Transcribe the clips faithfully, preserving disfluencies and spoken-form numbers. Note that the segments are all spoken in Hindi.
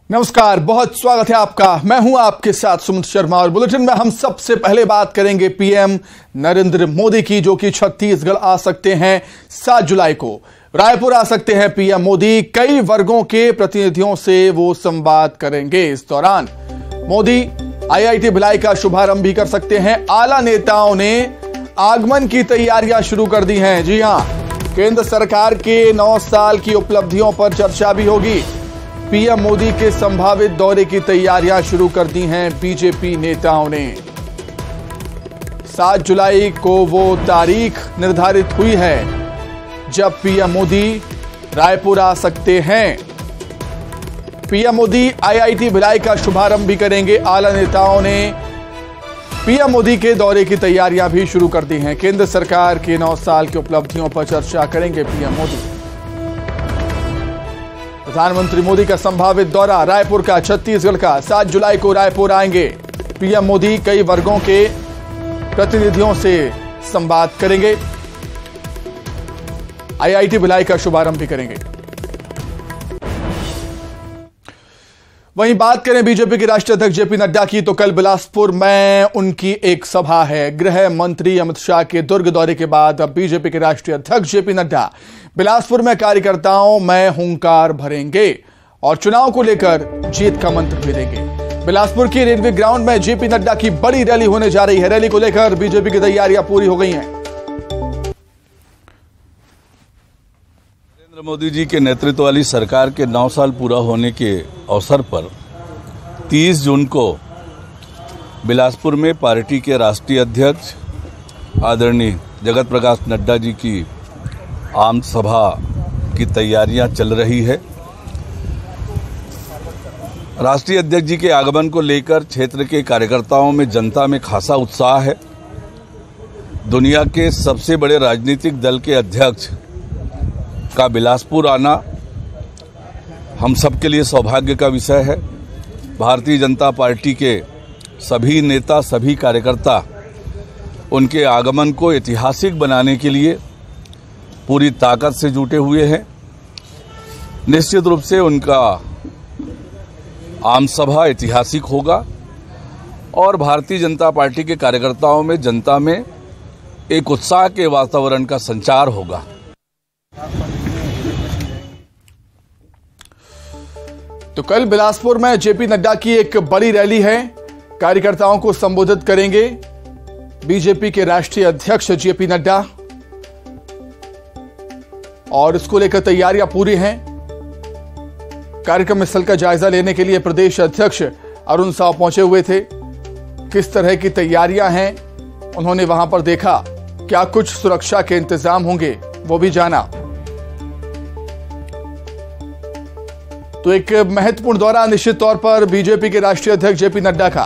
नमस्कार, बहुत स्वागत है आपका। मैं हूं आपके साथ सुमित शर्मा और बुलेटिन में हम सबसे पहले बात करेंगे पीएम नरेंद्र मोदी की, जो कि छत्तीसगढ़ आ सकते हैं सात जुलाई को। रायपुर आ सकते हैं पीएम मोदी। कई वर्गों के प्रतिनिधियों से वो संवाद करेंगे। इस दौरान मोदी आईआईटी भिलाई का शुभारंभ भी कर सकते हैं। आला नेताओं ने आगमन की तैयारियां शुरू कर दी हैं। जी हां, केंद्र सरकार के नौ साल की उपलब्धियों पर चर्चा भी होगी। पीएम मोदी के संभावित दौरे की तैयारियां शुरू कर दी हैं बीजेपी नेताओं ने। सात जुलाई को वो तारीख निर्धारित हुई है जब पीएम मोदी रायपुर आ सकते हैं। पीएम मोदी आईआईटी भिलाई का शुभारंभ भी करेंगे। आला नेताओं ने पीएम मोदी के दौरे की तैयारियां भी शुरू कर दी हैं। केंद्र सरकार के नौ साल की उपलब्धियों पर चर्चा करेंगे पीएम मोदी। प्रधानमंत्री मोदी का संभावित दौरा रायपुर का, छत्तीसगढ़ का। सात जुलाई को रायपुर आएंगे पीएम मोदी। कई वर्गों के प्रतिनिधियों से संवाद करेंगे। आईआईटी भिलाई का शुभारंभ भी करेंगे। वहीं बात करें बीजेपी के राष्ट्रीय अध्यक्ष जेपी नड्डा की, तो कल बिलासपुर में उनकी एक सभा है। गृह मंत्री अमित शाह के दुर्ग दौरे के बाद अब बीजेपी के राष्ट्रीय अध्यक्ष जेपी नड्डा बिलासपुर में कार्यकर्ताओं में हुंकार भरेंगे और चुनाव को लेकर जीत का मंत्र भी देंगे। बिलासपुर की रेलवे ग्राउंड में जेपी नड्डा की बड़ी रैली होने जा रही है। रैली को लेकर बीजेपी की तैयारियां पूरी हो गई हैं। नरेंद्र मोदी जी के नेतृत्व वाली सरकार के नौ साल पूरा होने के अवसर पर तीस जून को बिलासपुर में पार्टी के राष्ट्रीय अध्यक्ष आदरणीय जगत प्रकाश नड्डा जी की आम सभा की तैयारियां चल रही है। राष्ट्रीय अध्यक्ष जी के आगमन को लेकर क्षेत्र के कार्यकर्ताओं में, जनता में खासा उत्साह है। दुनिया के सबसे बड़े राजनीतिक दल के अध्यक्ष का बिलासपुर आना हम सबके लिए सौभाग्य का विषय है। भारतीय जनता पार्टी के सभी नेता, सभी कार्यकर्ता उनके आगमन को ऐतिहासिक बनाने के लिए पूरी ताकत से जुटे हुए हैं। निश्चित रूप से उनका आम सभा ऐतिहासिक होगा और भारतीय जनता पार्टी के कार्यकर्ताओं में, जनता में एक उत्साह के वातावरण का संचार होगा। तो कल बिलासपुर में जेपी नड्डा की एक बड़ी रैली है। कार्यकर्ताओं को संबोधित करेंगे बीजेपी के राष्ट्रीय अध्यक्ष जेपी नड्डा और इसको लेकर तैयारियां पूरी हैं। कार्यक्रम स्थल का जायजा लेने के लिए प्रदेश अध्यक्ष अरुण साव पहुंचे हुए थे। किस तरह की तैयारियां हैं उन्होंने वहां पर देखा। क्या कुछ सुरक्षा के इंतजाम होंगे वो भी जाना। तो एक महत्वपूर्ण दौरा निश्चित तौर पर बीजेपी के राष्ट्रीय अध्यक्ष जेपी नड्डा का।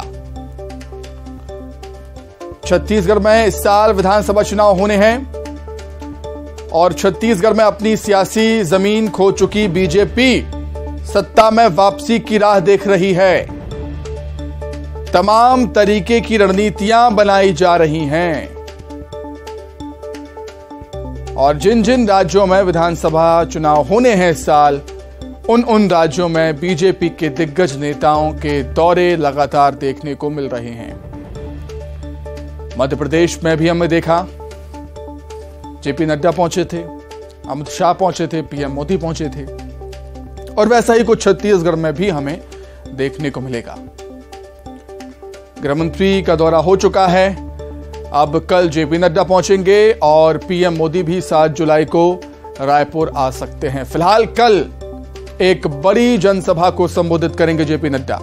छत्तीसगढ़ में इस साल विधानसभा चुनाव होने हैं और छत्तीसगढ़ में अपनी सियासी जमीन खो चुकी बीजेपी सत्ता में वापसी की राह देख रही है। तमाम तरीके की रणनीतियां बनाई जा रही हैं और जिन जिन राज्यों में विधानसभा चुनाव होने हैं इस साल, उन उन राज्यों में बीजेपी के दिग्गज नेताओं के दौरे लगातार देखने को मिल रहे हैं। मध्य प्रदेश में भी हमने देखा, जेपी नड्डा पहुंचे थे, अमित शाह पहुंचे थे, पीएम मोदी पहुंचे थे और वैसा ही कुछ छत्तीसगढ़ में भी हमें देखने को मिलेगा। गृहमंत्री का दौरा हो चुका है। अब कल जेपी नड्डा पहुंचेंगे और पीएम मोदी भी सात जुलाई को रायपुर आ सकते हैं। फिलहाल कल एक बड़ी जनसभा को संबोधित करेंगे जेपी नड्डा।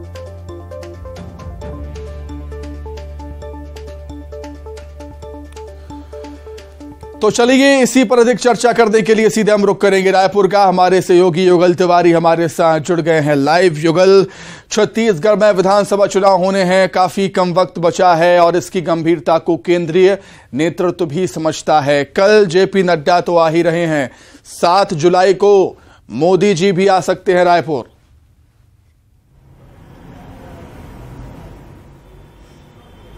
तो चलिए इसी पर अधिक चर्चा करने के लिए सीधे हम रुख करेंगे रायपुर का। हमारे सहयोगी युगल तिवारी हमारे साथ जुड़ गए हैं लाइव। युगल, छत्तीसगढ़ में विधानसभा चुनाव होने हैं, काफी कम वक्त बचा है और इसकी गंभीरता को केंद्रीय नेतृत्व भी समझता है। कल जेपी नड्डा तो आ ही रहे हैं, सात जुलाई को मोदी जी भी आ सकते हैं रायपुर। देखिए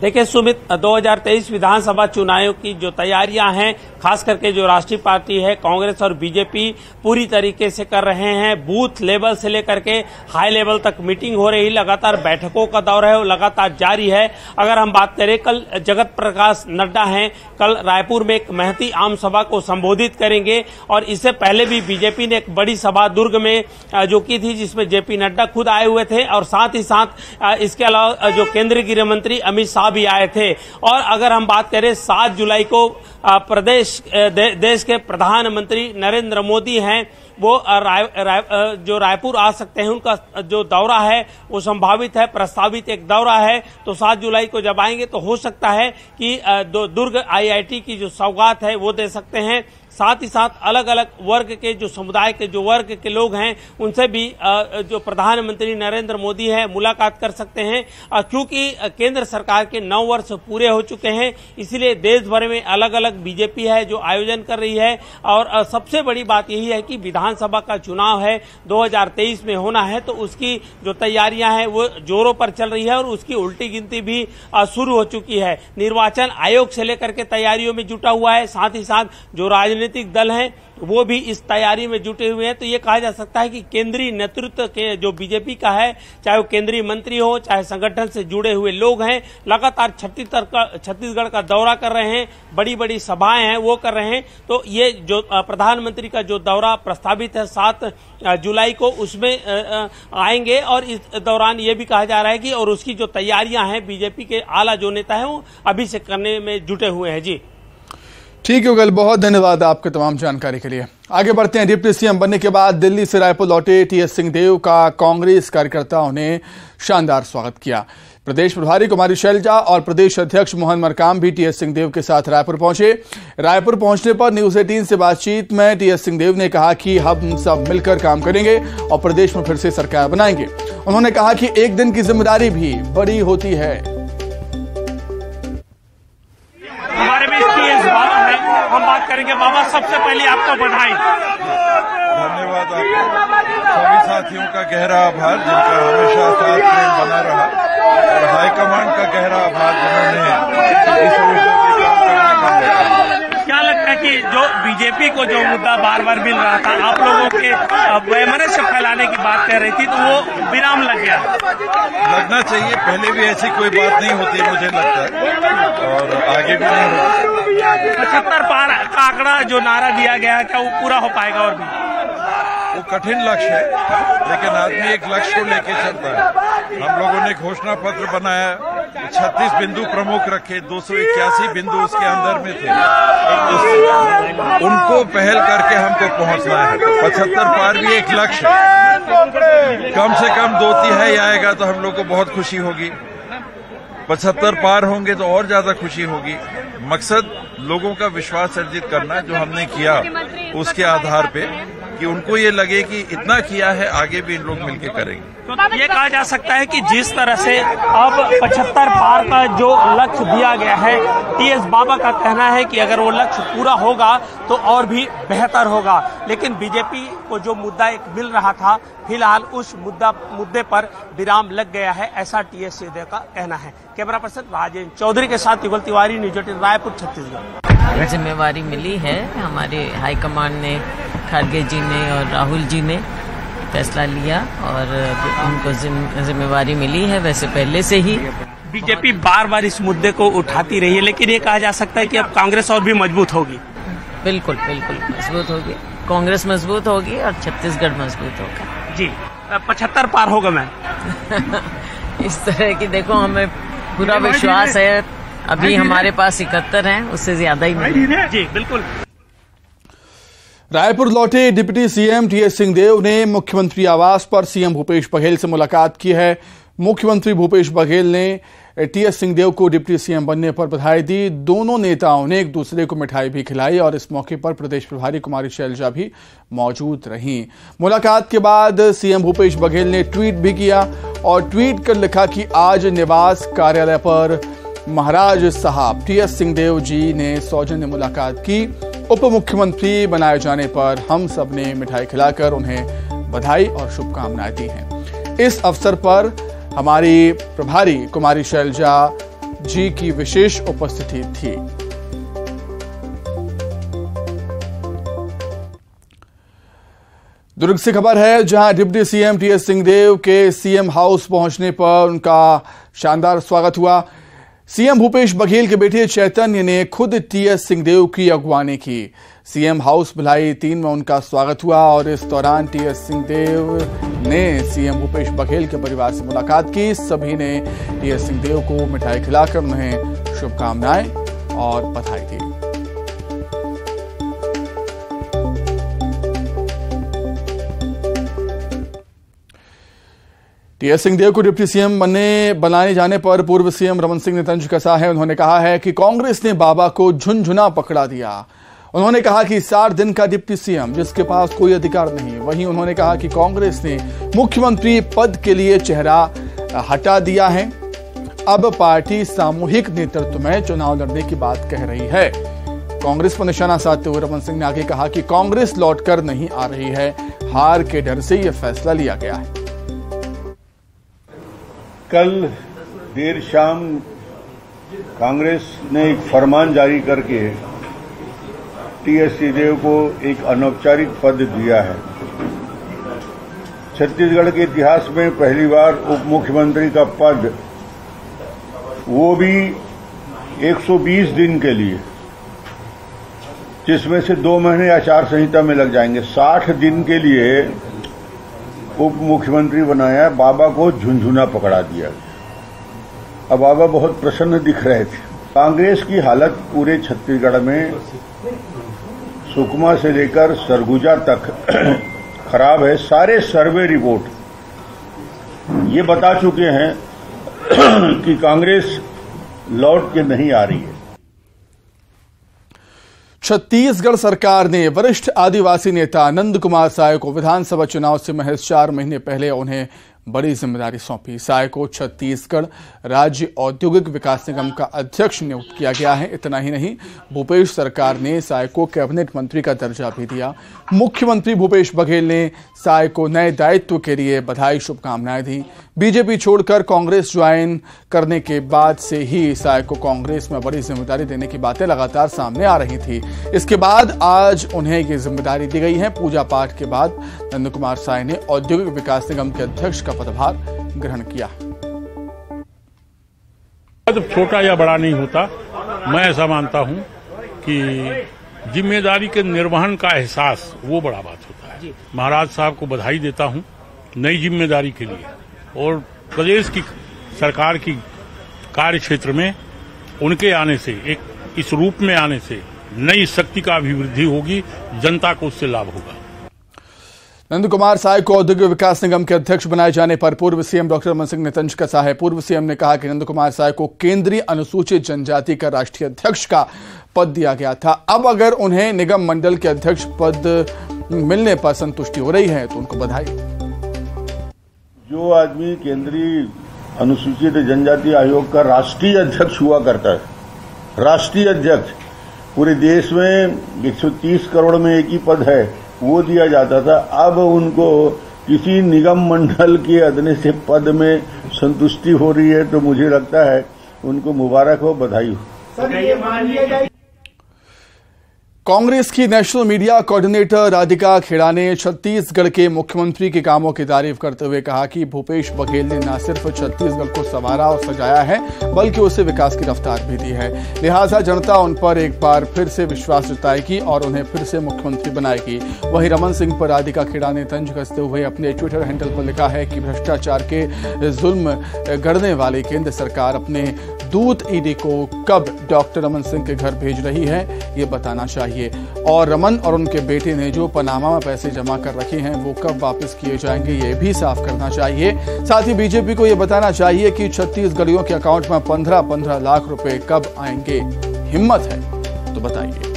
देखिए सुमित, दो हज़ार तेईस विधानसभा चुनावों की जो तैयारियां हैं, खास करके जो राष्ट्रीय पार्टी है कांग्रेस और बीजेपी पूरी तरीके से कर रहे हैं। बूथ लेवल से लेकर के हाई लेवल तक मीटिंग हो रही, लगातार बैठकों का दौर है वो लगातार जारी है। अगर हम बात करें, कल जगत प्रकाश नड्डा हैं, कल रायपुर में एक महती आम सभा को संबोधित करेंगे और इससे पहले भी बीजेपी ने एक बड़ी सभा दुर्ग में जो की थी, जिसमें जेपी नड्डा खुद आए हुए थे और साथ ही साथ इसके अलावा जो केंद्रीय गृह मंत्री अमित शाह भी आए थे। और अगर हम बात करें, सात जुलाई को प्रदेश दे, देश के प्रधानमंत्री नरेंद्र मोदी हैं, वो राय, राय, जो रायपुर आ सकते हैं। उनका जो दौरा है वो संभावित है, प्रस्तावित एक दौरा है। तो सात जुलाई को जब आएंगे तो हो सकता है कि दुर्ग आईआईटी की जो सौगात है वो दे सकते हैं। साथ ही साथ अलग अलग वर्ग के जो समुदाय के जो वर्ग के लोग हैं उनसे भी जो प्रधानमंत्री नरेंद्र मोदी है मुलाकात कर सकते हैं, क्योंकि केंद्र सरकार के नौ वर्ष पूरे हो चुके हैं। इसीलिए देश भर में अलग अलग बीजेपी है जो आयोजन कर रही है। और सबसे बड़ी बात यही है कि विधानसभा का चुनाव है दो हज़ार तेईस में होना है, तो उसकी जो तैयारियां हैं वो जोरों पर चल रही है और उसकी उल्टी गिनती भी शुरू हो चुकी है। निर्वाचन आयोग से लेकर के तैयारियों में जुटा हुआ है, साथ ही साथ जो राजनीतिक दल हैं वो भी इस तैयारी में जुटे हुए हैं। तो ये कहा जा सकता है कि केंद्रीय नेतृत्व के जो बीजेपी का है, चाहे वो केंद्रीय मंत्री हो, चाहे संगठन से जुड़े हुए लोग हैं, लगातार छत्तीसगढ़ का दौरा कर रहे हैं, बड़ी बड़ी सभाएं हैं वो कर रहे हैं। तो ये जो प्रधानमंत्री का जो दौरा प्रस्तावित है सात जुलाई को, उसमें आएंगे और इस दौरान ये भी कहा जा रहा है कि और उसकी जो तैयारियां हैं बीजेपी के आला जो नेता है वो अभी से करने में जुटे हुए हैं। जी ठीक है गल, बहुत धन्यवाद आपके तमाम जानकारी के लिए। आगे बढ़ते हैं। डिप्टी सीएम बनने के बाद दिल्ली से रायपुर लौटे टीएस सिंहदेव का कांग्रेस कार्यकर्ताओं ने शानदार स्वागत किया। प्रदेश प्रभारी कुमारी शैलजा और प्रदेश अध्यक्ष मोहन मरकाम भी टीएस सिंहदेव के साथ रायपुर पहुंचे। रायपुर पहुंचने पर न्यूज अठारह से बातचीत में टीएस सिंहदेव ने कहा कि हम सब मिलकर काम करेंगे और प्रदेश में फिर से सरकार बनाएंगे। उन्होंने कहा कि एक दिन की जिम्मेदारी भी बड़ी होती है। हम बात करेंगे। बाबा, सबसे पहले आपको बधाई। धन्यवाद आपको, सभी साथियों का गहरा आभार जिनका हमेशा साथ प्रेम बना रहा, और हाईकमांड का गहरा आभार जिन्होंने इस विषय में काम करने का मौका। क्या लगता है कि जो बीजेपी को जो मुद्दा बार बार मिल रहा था, आप लोगों के वैमनस्य फैलाने की बात कह रही थी, तो वो विराम लग गया? लगना चाहिए, पहले भी ऐसी कोई बात नहीं होती मुझे लगता है, और आगे भी नहीं होती। पचहत्तर पार का आंकड़ा जो नारा दिया गया, क्या वो पूरा हो पाएगा? और भी वो कठिन लक्ष्य है, लेकिन आदमी एक लक्ष्य को लेके चलता है। हम लोगों ने घोषणा पत्र बनाया, छत्तीस बिंदु प्रमुख रखे, दो सौ इक्यासी बिंदु उसके अंदर में थे, उनको पहल करके हमको पहुंचना है। तो पचहत्तर पार भी एक लक्ष्य है, कम से कम दो तिहाई आएगा तो हम लोग को बहुत खुशी होगी। पचहत्तर पार होंगे तो और ज्यादा खुशी होगी। मकसद लोगों का विश्वास अर्जित करना, जो हमने किया उसके आधार पे, कि उनको ये लगे कि इतना किया है, आगे भी इन लोग मिलकर करेंगे। तो ये कहा जा सकता है कि जिस तरह से अब पचहत्तर पार का जो लक्ष्य दिया गया है, टीएस बाबा का कहना है कि अगर वो लक्ष्य पूरा होगा तो और भी बेहतर होगा। लेकिन बीजेपी को जो मुद्दा एक मिल रहा था, फिलहाल उस मुद्दा मुद्दे पर विराम लग गया है, ऐसा टीएस सिंहदेव का कहना है। कैमरा पर्सन राजेंद्र चौधरी के साथ युगल तिवारी, न्यूज एटीन रायपुर, छत्तीसगढ़। जिम्मेवारी मिली है, हमारे हाईकमान ने, खड़गे जी ने और राहुल जी ने फैसला लिया और उनको जिम्मेवारी मिली है। वैसे पहले से ही बीजेपी बार बार इस मुद्दे को उठाती रही है, लेकिन ये कहा जा सकता है कि अब कांग्रेस और भी मजबूत होगी। बिल्कुल बिल्कुल मजबूत होगी, कांग्रेस मजबूत होगी और छत्तीसगढ़ मजबूत होगा। जी, पचहत्तर पार होगा मैं इस तरह की, देखो हमें पूरा विश्वास है। अभी हमारे पास इकहत्तर हैं, उससे ज्यादा ही नहीं। जी बिल्कुल। रायपुर लौटे डिप्टी सीएम टीएस सिंहदेव ने मुख्यमंत्री आवास पर सीएम भूपेश बघेल से मुलाकात की है। मुख्यमंत्री भूपेश बघेल ने टीएस सिंहदेव को डिप्टी सीएम बनने पर बधाई दी। दोनों नेताओं ने एक दूसरे को मिठाई भी खिलाई और इस मौके पर प्रदेश प्रभारी कुमारी शैलजा भी मौजूद रहीं। मुलाकात के बाद सीएम भूपेश बघेल ने ट्वीट भी किया और ट्वीट कर लिखा कि आज निवास कार्यालय पर महाराज साहब टीएस सिंहदेव जी ने सौजन्य मुलाकात की। उप मुख्यमंत्री बनाए जाने पर हम सब ने मिठाई खिलाकर उन्हें बधाई और शुभकामनाएं दी हैं। इस अवसर पर हमारी प्रभारी कुमारी शैलजा जी की विशेष उपस्थिति थी। दुर्ग से खबर है, जहां डिप्टी सीएम टीएस सिंहदेव के सीएम हाउस पहुंचने पर उनका शानदार स्वागत हुआ। सीएम भूपेश बघेल के बेटे चैतन्य ने खुद टीएस सिंहदेव की अगवानी की। सीएम हाउस भिलाई तीन में उनका स्वागत हुआ और इस दौरान टीएस सिंहदेव ने सीएम भूपेश बघेल के परिवार से मुलाकात की। सभी ने टीएस सिंहदेव को मिठाई खिलाकर उन्हें शुभकामनाएं और बधाई दी। टीएस सिंहदेव को डिप्टी सीएम बनने बनाए जाने पर पूर्व सीएम रमन सिंह ने तंज कसा है। उन्होंने कहा है कि कांग्रेस ने बाबा को झुनझुना पकड़ा दिया। उन्होंने कहा कि साठ दिन का डिप्टी सीएम जिसके पास कोई अधिकार नहीं। वहीं उन्होंने कहा कि कांग्रेस ने मुख्यमंत्री पद के लिए चेहरा हटा दिया है। अब पार्टी सामूहिक नेतृत्व में चुनाव लड़ने की बात कह रही है। कांग्रेस पर निशाना साधते हुए रमन सिंह ने आगे कहा कि कांग्रेस लौटकर नहीं आ रही है, हार के डर से यह फैसला लिया गया है। कल देर शाम कांग्रेस ने एक फरमान जारी करके टीएस सिंहदेव को एक अनौपचारिक पद दिया है। छत्तीसगढ़ के इतिहास में पहली बार उप मुख्यमंत्री का पद, वो भी एक सौ बीस दिन के लिए, जिसमें से दो महीने आचार संहिता में लग जाएंगे। साठ दिन के लिए उप मुख्यमंत्री बनाया, बाबा को झुनझुना पकड़ा दिया। अब बाबा बहुत प्रसन्न दिख रहे थे। कांग्रेस की हालत पूरे छत्तीसगढ़ में सुकमा से लेकर सरगुजा तक खराब है। सारे सर्वे रिपोर्ट ये बता चुके हैं कि कांग्रेस लौट के नहीं आ रही है। छत्तीसगढ़ सरकार ने वरिष्ठ आदिवासी नेता नंद कुमार साय को विधानसभा चुनाव से महज चार महीने पहले उन्हें बड़ी जिम्मेदारी सौंपी। साय को छत्तीसगढ़ राज्य औद्योगिक विकास निगम का अध्यक्ष नियुक्त किया गया है। इतना ही नहीं, भूपेश सरकार ने साय को कैबिनेट मंत्री का दर्जा भी दिया। मुख्यमंत्री भूपेश बघेल ने साय को नए दायित्व के लिए बधाई शुभकामनाएं दी। बीजेपी छोड़कर कांग्रेस ज्वाइन करने के बाद से ही साय को कांग्रेस में बड़ी जिम्मेदारी देने की बातें लगातार सामने आ रही थी। इसके बाद आज उन्हें ये जिम्मेदारी दी गई है। पूजा पाठ के बाद नंद कुमार साय ने औद्योगिक विकास निगम के अध्यक्ष का पदभार ग्रहण किया। पद छोटा या बड़ा नहीं होता। मैं ऐसा मानता हूं कि जिम्मेदारी के निर्वहन का एहसास वो बड़ा बात होता है। महाराज साहब को बधाई देता हूं नई जिम्मेदारी के लिए, और प्रदेश की सरकार की कार्य क्षेत्र में उनके आने से, एक इस रूप में आने से नई शक्ति का अभिवृद्धि होगी, जनता को उससे लाभ होगा। नंद कुमार साय को औद्योगिक विकास निगम के अध्यक्ष बनाए जाने पर पूर्व सीएम डॉक्टर रमन सिंह ने तंज कसा है। पूर्व सीएम ने कहा कि नंद कुमार साय को केंद्रीय अनुसूचित जनजाति का राष्ट्रीय अध्यक्ष का पद दिया गया था। अब अगर उन्हें निगम मंडल के अध्यक्ष पद मिलने पर संतुष्टि हो रही है तो उनको बधाई। जो आदमी केंद्रीय अनुसूचित जनजाति आयोग का राष्ट्रीय अध्यक्ष हुआ करता है, राष्ट्रीय अध्यक्ष, पूरे देश में एक सौ तीस करोड़ में एक ही पद है, वो दिया जाता था। अब उनको किसी निगम मंडल के अदने से पद में संतुष्टि हो रही है, तो मुझे लगता है उनको मुबारक हो, बधाई हो। कांग्रेस की national media coordinator Radhika Khera ने छत्तीसगढ़ के मुख्यमंत्री के कामों की तारीफ करते हुए कहा कि भूपेश बघेल ने न सिर्फ छत्तीसगढ़ को संवारा और सजाया है, बल्कि उसे विकास की रफ्तार भी दी है। लिहाजा जनता उन पर एक बार फिर से विश्वास जताएगी और उन्हें फिर से मुख्यमंत्री बनाएगी। वहीं रमन सिंह पर राधिका खेड़ा ने तंज कसते हुए अपने ट्विटर हैंडल पर लिखा है कि भ्रष्टाचार के जुल्म गढ़ने वाली केंद्र सरकार अपने दूत ईडी को कब डॉक्टर रमन सिंह के घर भेज रही है, ये बताना चाहिए, और रमन और उनके बेटे ने जो पनामा में पैसे जमा कर रखे हैं वो कब वापस किए जाएंगे, ये भी साफ करना चाहिए। साथ ही बीजेपी को ये बताना चाहिए कि छत्तीसगढ़ियों के अकाउंट में पंद्रह पंद्रह लाख रुपए कब आएंगे। हिम्मत है तो बताइए।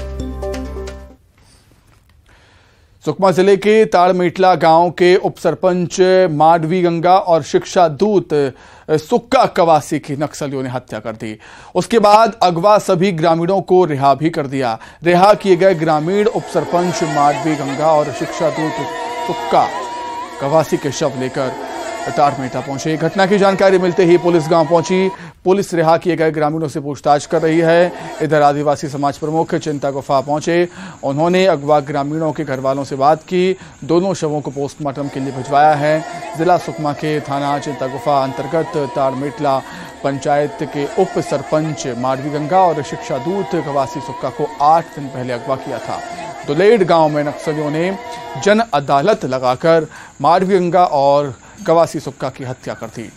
सुकमा जिले के ताड़मेटला गांव के उप सरपंच माडवी गंगा और शिक्षा दूत सुक्का कवासी की नक्सलियों ने हत्या कर दी। उसके बाद अगवा सभी ग्रामीणों को रिहा भी कर दिया। रिहा किए गए ग्रामीण उप सरपंच माडवी गंगा और शिक्षा दूत सुक्का कवासी के शव लेकर ताड़मेटा पहुंचे। घटना की जानकारी मिलते ही पुलिस गांव पहुंची। पुलिस रिहा किए गए ग्रामीणों से पूछताछ कर रही है। इधर आदिवासी समाज प्रमुख चिंता गुफा पहुंचे। उन्होंने अगवा ग्रामीणों के घर वालों से बात की। दोनों शवों को पोस्टमार्टम के लिए भिजवाया है। जिला सुकमा के थाना चिंता गुफा अंतर्गत ताड़मेटला पंचायत के उप सरपंच माडवी गंगा और शिक्षा दूत कवासी सुक्का को आठ दिन पहले अगवा किया था। दुलेड़ गांव में नक्सलियों ने जन अदालत लगाकर माडवी गंगा और कवासी सुक्का की हत्या कर दी।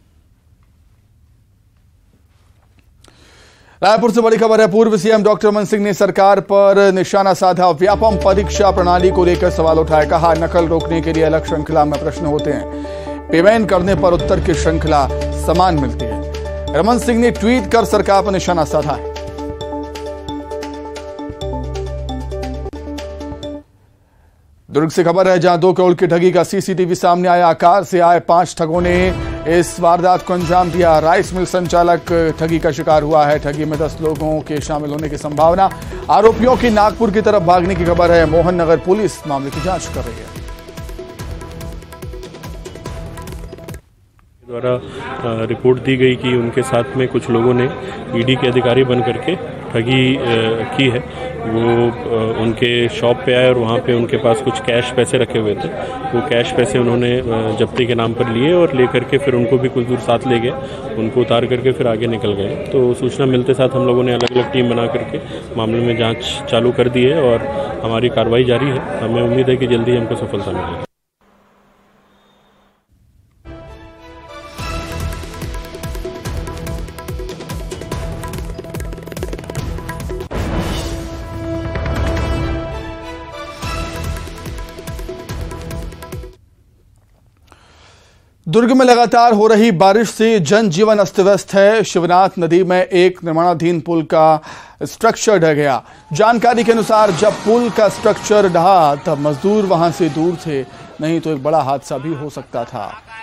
रायपुर से बड़ी खबर है। पूर्व सीएम डॉक्टर रमन सिंह ने सरकार पर निशाना साधा। व्यापम परीक्षा प्रणाली को लेकर सवाल उठाए। कहा, नकल रोकने के लिए अलग श्रृंखला में प्रश्न होते हैं। पेमेंट करने पर उत्तर की श्रृंखला समान मिलती है। रमन सिंह ने ट्वीट कर सरकार पर निशाना साधा है। दुर्ग से खबर है, जहां दो करोड़ की ठगी का सीसीटीवी सामने आया। कार से आए पांच ठगों ने इस वारदात को अंजाम दिया। राइस मिल संचालक ठगी का शिकार हुआ है। ठगी में दस लोगों के शामिल होने की संभावना। आरोपियों की नागपुर की तरफ भागने की खबर है। मोहन नगर पुलिस मामले की जांच कर रही है। द्वारा रिपोर्ट दी गई कि उनके साथ में कुछ लोगों ने ईडी के अधिकारी बन करके ठगी की है। वो उनके शॉप पे आए और वहाँ पे उनके पास कुछ कैश पैसे रखे हुए थे। वो कैश पैसे उन्होंने जब्ती के नाम पर लिए और ले करके फिर उनको भी कुछ दूर साथ ले गए। उनको उतार करके फिर आगे निकल गए। तो सूचना मिलते साथ हम लोगों ने अलग अलग टीम बना करके मामले में जांच चालू कर दी है और हमारी कार्रवाई जारी है। हमें उम्मीद है कि जल्दी हमको सफलता मिलेगी। दुर्ग में लगातार हो रही बारिश से जनजीवन अस्त व्यस्त है। शिवनाथ नदी में एक निर्माणाधीन पुल का स्ट्रक्चर ढह गया। जानकारी के अनुसार जब पुल का स्ट्रक्चर ढहा तब मजदूर वहां से दूर थे, नहीं तो एक बड़ा हादसा भी हो सकता था।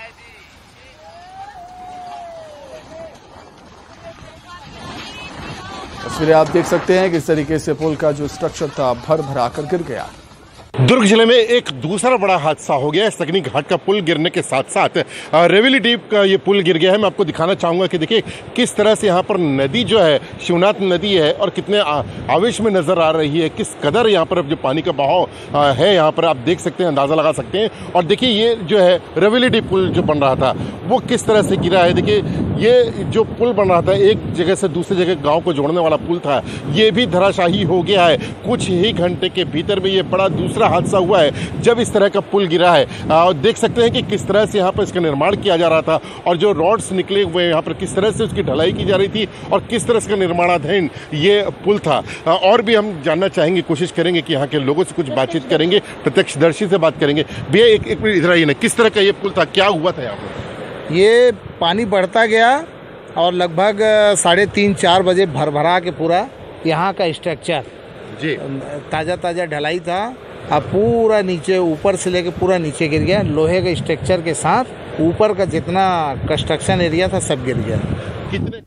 तस्वीरें आप देख सकते हैं किस तरीके से पुल का जो स्ट्रक्चर था भर भरा कर गिर गया। दुर्ग जिले में एक दूसरा बड़ा हादसा हो गया। सकनी घाट का पुल गिरने के साथ साथ रेवली डीप का ये पुल गिर गया है। मैं आपको दिखाना चाहूंगा कि देखिए किस तरह से यहाँ पर नदी जो है शिवनाथ नदी है और कितने आवेश में नजर आ रही है। किस कदर यहाँ पर जो पानी का बहाव है यहाँ पर आप देख सकते हैं, अंदाजा लगा सकते हैं। और देखिए ये जो है रेवली डीप पुल जो बन रहा था वो किस तरह से गिरा है। देखिए ये जो पुल बन रहा था एक जगह से दूसरी जगह गाँव को जोड़ने वाला पुल था, ये भी धराशाही हो गया है। कुछ ही घंटे के भीतर में ये बड़ा दूसरा हादसा हुआ है जब इस तरह का पुल गिरा है। आ, देख सकते हैं कि किस तरह से यहाँ पर इसका निर्माण किया जा रहा था और जो रॉड्स निकले हुए यहाँ पर किस तरह से उसकी ढलाई की जा रही थी और किस तरह से निर्माणाधीन ये पुल था। आ, और भी हम जानना चाहेंगे, कोशिश करेंगे कि यहाँ के लोगों से कुछ बातचीत करेंगे, प्रत्यक्षदर्शी से बात करेंगे। भैया एक एक मिनट इधर आइए ना, किस तरह का ये पुल था, क्या हुआ था यहाँ पर? ये पानी बढ़ता गया और लगभग साढ़े तीन चार बजे भर भरा के पूरा यहाँ का स्ट्रक्चर जी ताज़ा ताज़ा ढलाई था। अब पूरा नीचे ऊपर से लेके पूरा नीचे गिर गया। लोहे के स्ट्रक्चर के साथ ऊपर का जितना कंस्ट्रक्शन एरिया था सब गिर गया। कितने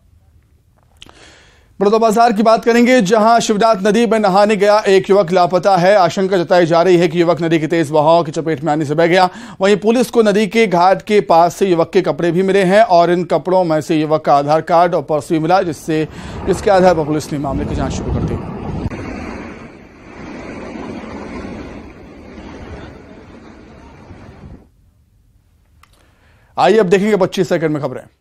बड़ौदा बाजार की बात करेंगे, जहां शिवनाथ नदी में नहाने गया एक युवक लापता है। आशंका जताई जा रही है कि युवक नदी के तेज बहाव की चपेट में आने से बह गया। वहीं पुलिस को नदी के घाट के पास से युवक के कपड़े भी मिले हैं और इन कपड़ों में से युवक का आधार कार्ड और पर्स भी मिला, जिससे जिसके आधार पर पुलिस ने मामले की जांच शुरू कर दी। आइए अब देखेंगे पच्चीस सेकंड में खबरें।